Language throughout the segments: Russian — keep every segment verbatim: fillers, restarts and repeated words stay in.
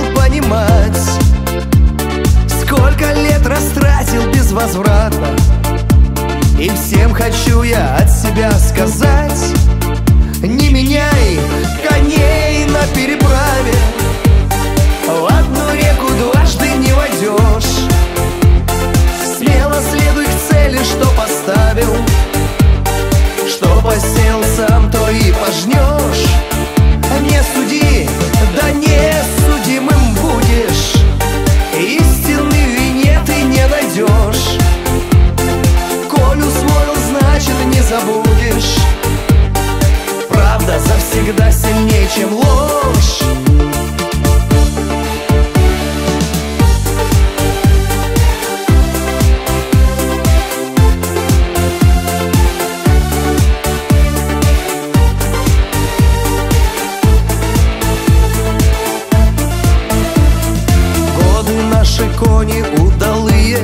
начал понимать, сколько лет растратил безвозвратно. И всем хочу я от себя сказать: не меняй коней на переправе, в одну реку дважды не войдешь. Смело следуй к цели, что поставил, что посеял сам, то и пожнешь. Не суди, да не судимым будешь, истины в вине ты не найдешь. Коль усвоил, значит не забудешь. Правда завсегда сильнее, чем ложь. Наши кони удалые,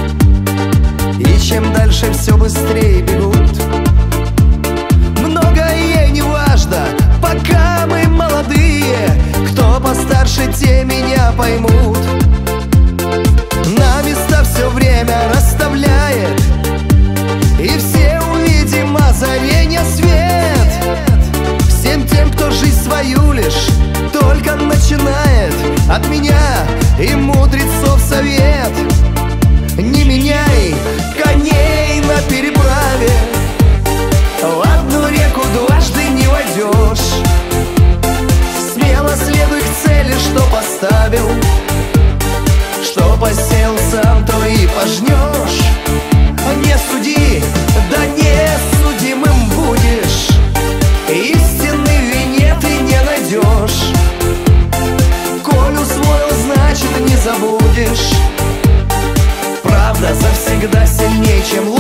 и чем дальше, все быстрее бегут. Многое не важно, пока мы молодые. Кто постарше, те меня поймут. На места все время расставляет, и все увидим озаренье свет. Всем тем, кто жизнь свою лишь только начинает, от меня и мудрецов совет: не меняй коней на переправе, в одну реку дважды не войдешь. Смело следуй к цели, что поставил, что посеял сам, то и пожнешь. Не суди, да не судимым будешь, истины в вине ты не найдешь. Коль усвоил, значит не забудешь. Правда завсегда сильнее, чем ложь.